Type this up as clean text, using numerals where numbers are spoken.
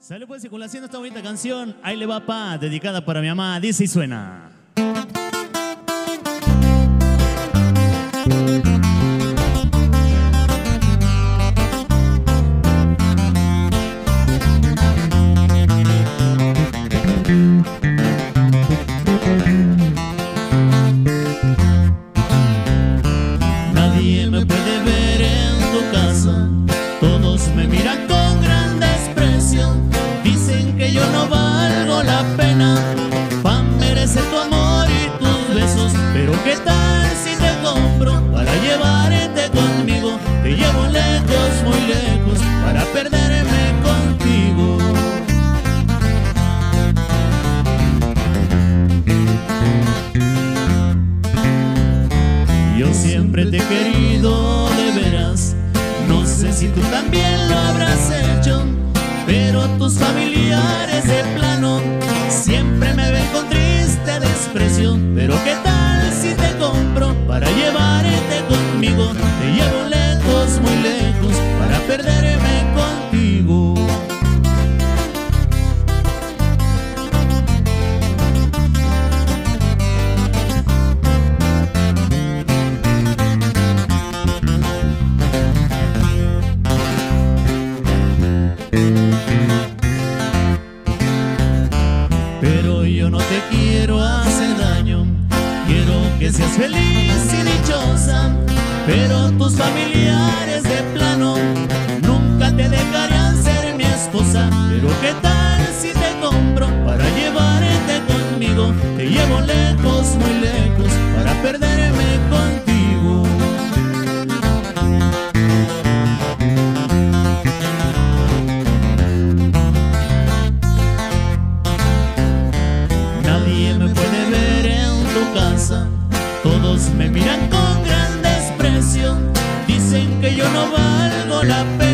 Salud pues y con esta bonita canción, Ahí le va pa, dedicada para mi mamá, dice y suena. Nadie me puede ver en tu casa, todos me miran con gran desprecio. Dicen que yo no valgo la pena pa' merecer tu amor y tus besos. Pero qué tal si te compro para llevarte conmigo. Te llevo lejos, muy lejos, para perderme contigo. Yo siempre te he querido de veras, no sé si tú también lo habrás hecho, pero tus familiares de plano siempre me ven con triste desprecio. Pero qué tal si te compro para llevarte conmigo. Te llevo lejos, muy lejos, para perderme contigo. Pero yo no te quiero hacer daño, quiero que seas feliz y dichosa. Pero tus familiares de plano nunca te dejarán ser mi esposa. Pero qué tal si te compro para llevarte conmigo. Te llevo lejos, muy lejos, para perderme contigo. Nadie me puede ver en tu casa, todos me miran con gran desprecio. Dicen que yo no valgo la pena